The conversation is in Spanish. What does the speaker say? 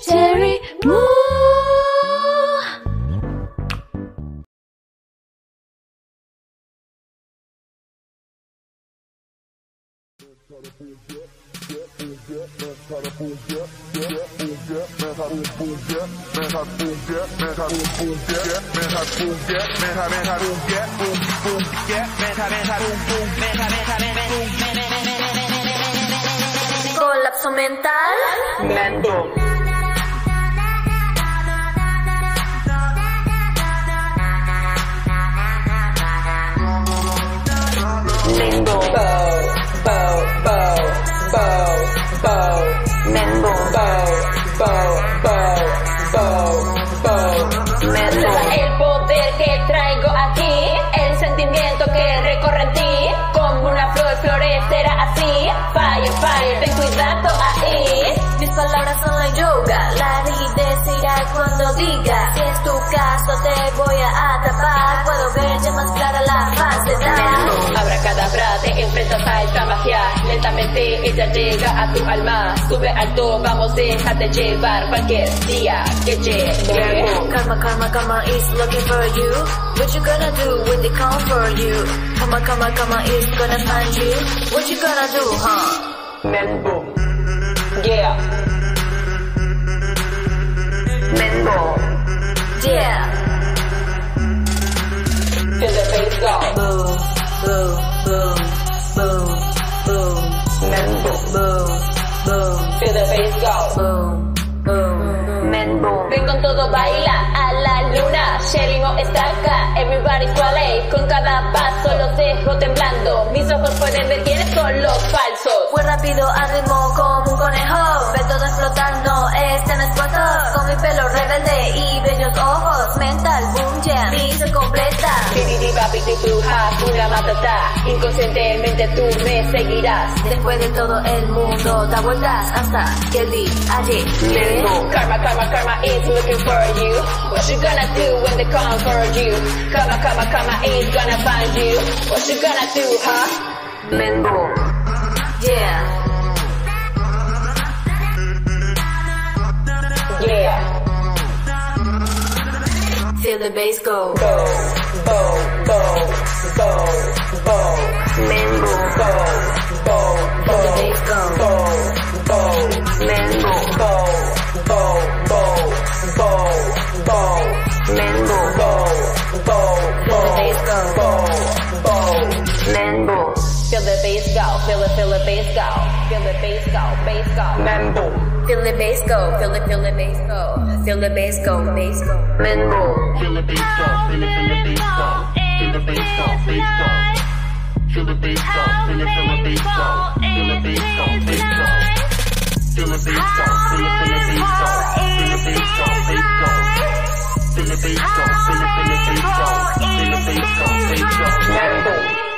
cherry moo. Colapso mental. Mendo. Mendo. Bow. Mendo. Bow. Mendo. El poder que traigo aquí, el sentimiento que recorre en ti, como una flor florecerá así. Fire, ten cuidado ahí. Mis palabras son la yoga, la decirá cuando diga. Si es tu caso te voy a atrapar, puedo verte más clara la falsedad. Abracadabra, te enfrentas a esta magia, lentamente ella llega a tu alma. Sube alto, vamos, déjate llevar cualquier día que llegue. Karma is looking for you. What you gonna do when they come for you? Karma is gonna find you. What you gonna do, huh? Mendo. Yeah. Mendo. Yeah. Feel the bass go. Boom, boom, boom, boom, boom. Mendo. Boom, boom, Feel the bass go. boom, boom. Mendo. Ven con todo, baila a la luna. Sharing o estaca, everybody swale. Con cada paso los dejo temblando. Mis ojos pueden ver quiénes son los falsos. Fue rápido al ritmo como un conejo. Ve todo explotando, este no es puesto. Con mi pelo rebelde y bellos ojos. Mental, boom, jam, y se completa. Una matata. Inconscientemente tú me seguirás. Después de todo el mundo da vueltas hasta que el día llegue. Karma is looking for you. What you gonna do when they come for you? Karma is gonna find you. What you gonna do, huh? Mendo. Yeah. Yeah. Feel the bass go. Mendo. Feel the bass go. Mendo. Mendo. Feel the bass go. Mendo. Feel the bass go. Feel the bass go. Feel the bass go. Mendo. Feel the bass go. Feel the bass go. Feel the bass go. Bass go. Mendo. Feel the bass go, feel the bass go, feel the bass go, bass go. Feel the bass go, feel the bass go, feel the bass go, bass go. Feel the bass go, feel the bass go, feel the bass go, bass go. Feel the bass go, feel the bass go, feel the bass go, bass go. Mendo.